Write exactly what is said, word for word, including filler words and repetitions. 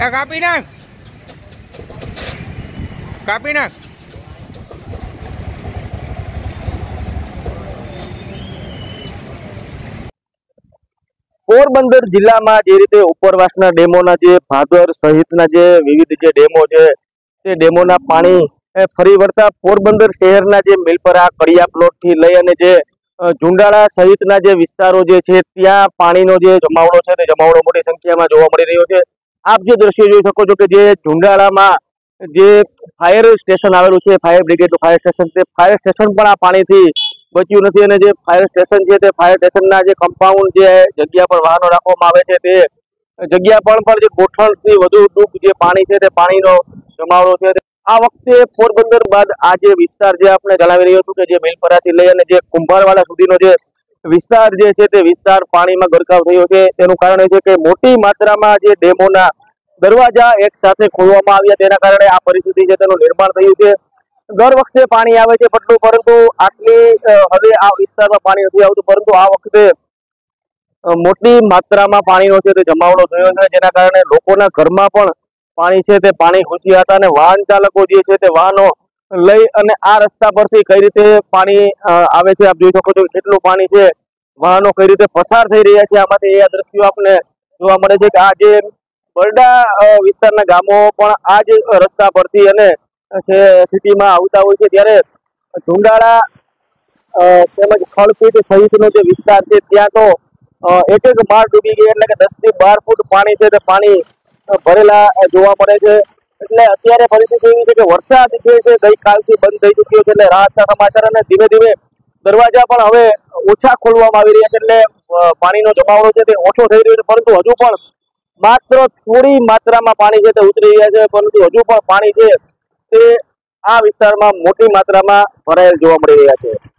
કાપી નાખ કાપી નાખ પોરબંદર જિલ્લામાં જે રીતે ઉપરવાસના ડેમોના જે ભાદર સહિતના જે વિવિધ જે ડેમો છે તે ડેમોના પાણી ફરી વળતા પોરબંદર શહેરના જે મિલપરા કડિયા પ્લોટ થી લઈ અને જે ઝુંડાળા સહિતના જે વિસ્તારો જે છે ત્યાં પાણીનો જે જમાવડો છે તે જમાવડો મોટી સંખ્યામાં જોવા મળી રહ્યો છે। આપ જે દ્રશ્યો જોઈ શકો છો કે જે ઝુંડાળામાં જે ફાયર સ્ટેશન આવેલું છે, ફાયર બ્રિગેડનું ફાયર સ્ટેશન, તે ફાયર સ્ટેશન પણ આ પાણીથી બચ્યું નથી અને જે ફાયર સ્ટેશન છે તે ફાયર સ્ટેશનના જે કમ્પાઉન્ડ જે જગ્યા પર વાહનો રાખવામાં આવે છે તે જગ્યા પર પણ જે ગોઠણથી વધુ ડૂબ જે પાણી છે તે પાણીનો જમાવડો છે। આ વખતે પોરબંદર બાદ આ જે વિસ્તાર જે આપણે જણાવી રહ્યો હતું કે જે મિલપરાથી લઈ અને જે કુંભારવાડા સુધીનો જે વિસ્તાર જે છે તે વિસ્તાર પાણીમાં ગરકાવ થયો છે। તેનું કારણ એ છે કે મોટી માત્રામાં જે ડેમોના દરવાજા એક સાથે ખોલવામાં આવ્યા તેના કારણે આ પરિસ્થિતિ છે તેનું નિર્માણ થયું છે। દર વખતે પાણી આવે છે પટલું, પરંતુ આટલી હદે આ વિસ્તારમાં પાણી નથી આવતું, પરંતુ આ વખતે મોટી માત્રામાં પાણીનો છે તે જમાવડો થયો છે, જેના કારણે લોકોના ઘરમાં પણ પાણી છે તે પાણી ઘૂસી ગયા હતા અને વાહન ચાલકો જે છે તે વાહનો લઈ અને આ રસ્તા પરથી કઈ રીતે પાણી આવે છે આપ જોઈ શકો છો કેટલું પાણી છે, વાહનો કઈ રીતે પસાર થઈ રહ્યા છે આમાંથી એ દ્રશ્યો આપને જોવા મળે છે કે આ જે બરડા વિસ્તારના ગામો પણ આ જ રસ્તા પરથી અને સિટીમાં આવતા હોય છે, ત્યારે ઝુંડાળા તેમજ ખળપીટ સહિતનો જે વિસ્તાર છે ત્યાં તો એક એક માળ ડૂબી ગઈ, એટલે કે દસ થી બાર ફૂટ પાણી છે તે પાણી ભરેલા જોવા મળે છે। એટલે અત્યારે પરિસ્થિતિ એવી છે કે વરસાદ છે તે ગઈકાલથી બંધ થઈ ચૂક્યો છે, એટલે રાહતના સમાચાર અને ધીમે ધીમે દરવાજા પણ હવે ઓછા ખોલવામાં આવી રહ્યા છે, એટલે પાણીનો જમાવડો છે તે ઓછો થઈ રહ્યો છે, પરંતુ હજુ પણ માત્ર થોડી માત્રામાં પાણી છે તે ઉતરી રહ્યા છે, પરંતુ હજુ પણ પાણી છે તે આ વિસ્તારમાં મોટી માત્રામાં ભરાયેલ જોવા મળી રહ્યા છે।